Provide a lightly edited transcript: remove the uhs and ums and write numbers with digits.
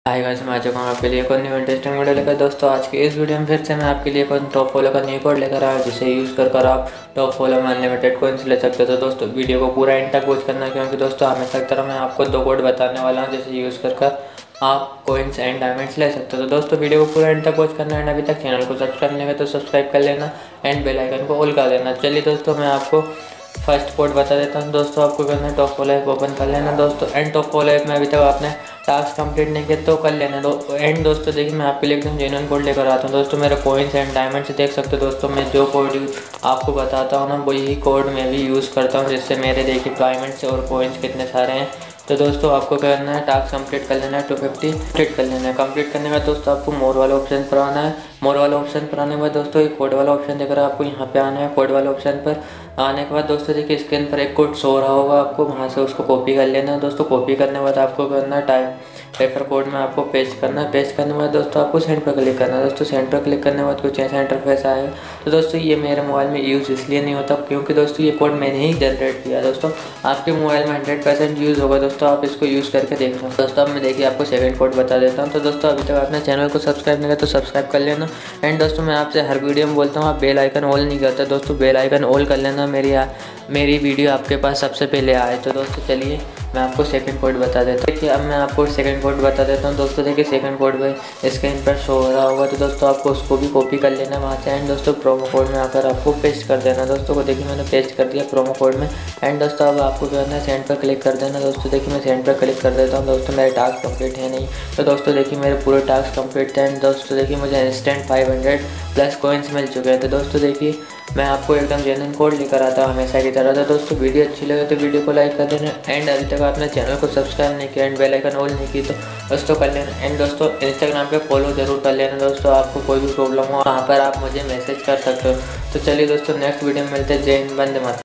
Hi guys, मैं आ चुका हूँ आपके लिए एक और न्यू इंटरेस्टिंग वीडियो लेकर। दोस्तों आज की इस वीडियो में फिर से मैं आपके लिए कोई टॉप फॉलो का न्यू कोड लेकर आया, जिसे यूज़ कर आप टॉप फॉलो में अनलिमिटेड कोइंस ले सकते हो। तो दोस्तों वीडियो को पूरा एंड तक वॉच करना है, क्योंकि दोस्तों हमेशा की तरह मैं आपको दो कोड बताने वाला हूँ, जिसे यूज़ कर आप कोइंस एंड डायमंड्स ले सकते हो। तो दोस्तों वीडियो को पूरा एंड तक वॉच करना है। एंड अभी तक चैनल को सब्सक्राइब नहीं किया तो सब्सक्राइब कर लेना एंड बेल आइकन को ऑल कर देना। चलिए दोस्तों, मैं आपको फर्स्ट कोड बता देता हूँ। दोस्तों आपको करना है टॉप फॉलो ऐप ओपन कर लेना दोस्तों। एंड टॉप फॉलो ऐप में अभी तक आपने टास्क कंप्लीट नहीं किया तो कर लेना एंड दोस्तों देखिए, मैं आपके लिए एकदम जेन्युइन कोड लेकर आता हूँ। दोस्तों मेरे कोइंस एंड डायमंड्स देख सकते हो। दोस्तों मैं जो कोड आपको बताता हूँ ना, वही कोड मैं भी यूज़ करता हूँ, जिससे मेरे देखिए डायमंड्स और कोइंस कितने सारे हैं। तो दोस्तों आपको करना है टास्क कंप्लीट कर लेना है, 250 कंप्लीट कर लेना है। कंप्लीट करने के बाद दोस्तों आपको मोर वाला ऑप्शन पर आना है। मोर वाला ऑप्शन पर आने के बाद दोस्तों एक कोड वाला ऑप्शन देख रहा है, आपको यहाँ पे आना है। कोड वाला ऑप्शन पर आने के बाद दोस्तों देखिए स्क्रीन पर एक कोड शो रहा होगा, आपको वहाँ से उसको कॉपी कर लेना है। दोस्तों कॉपी करने के बाद आपको करना है टाइप पेपर कोड में आपको पेस्ट करना है। पेस्ट करने के बाद दोस्तों आपको सेंड पर क्लिक करना है। दोस्तों सेंड पर क्लिक करने के बाद कुछ ऐसा इंटरफेस आएगा। तो दोस्तों ये मेरे मोबाइल में यूज़ इसलिए नहीं होता क्योंकि दोस्तों ये कोड मैंने ही जनरेट किया। दोस्तों आपके मोबाइल में 100% यूज़ होगा। दोस्तों आप इसको यूज़ करके देख लो। दोस्तों अब मैं देखिए आपको सेकंड कोड बता देता हूँ। तो दोस्तों अभी तक आपने चैनल को सब्सक्राइब नहीं किया तो सब्सक्राइब कर लेना। एंड दोस्तों मैं आपसे हर वीडियो में बोलता हूँ, आप बेल आइकन ऑल नहीं करते। दोस्तों बेल आइकन ऑल कर लेना, मेरी वीडियो आपके पास सबसे पहले आए। तो दोस्तों चलिए मैं आपको सेकंड कोड बता देता हूँ। देखिए अब मैं आपको सेकंड कोड बता देता हूँ। दोस्तों देखिए सेकंड कोड पे स्क्रीन पर शो हो रहा होगा, तो दोस्तों आपको उसको भी कॉपी कर लेना वहाँ से। एंड दोस्तों प्रोमो कोड में आकर आपको पेस्ट कर देना। दोस्तों को देखिए मैंने पेस्ट कर दिया प्रोमो कोड में। एंड दोस्तों अब आपको करना है सेंड पर क्लिक कर देना। दोस्तों देखिए मैं सेंड पर क्लिक कर देता हूँ। दोस्तों मेरे टास्क कंप्लीट है नहीं, तो दोस्तों देखिए मेरे पूरे टास्क कंप्लीट थे। एंड दोस्तों देखिए मुझे इंस्टेंट 500+ कॉइन्स मिल चुके हैं। तो दोस्तों देखिए मैं आपको एकदम जेन्युइन कोड लेकर आता हूँ हमेशा की तरह। तो दोस्तों वीडियो अच्छी लगे तो वीडियो को लाइक कर देना। एंड अभी तक आपने चैनल को सब्सक्राइब नहीं किया एंड बेल आइकन ऑल नहीं की तो दोस्तों कर लेना। एंड दोस्तों इंस्टाग्राम पे फॉलो जरूर कर लेना। दोस्तों आपको कोई भी प्रॉब्लम हो वहाँ पर आप मुझे मैसेज कर सकते हो। तो चलिए दोस्तों नेक्स्ट वीडियो में मिलते हैं। जय हिंद, वंदे मातरम।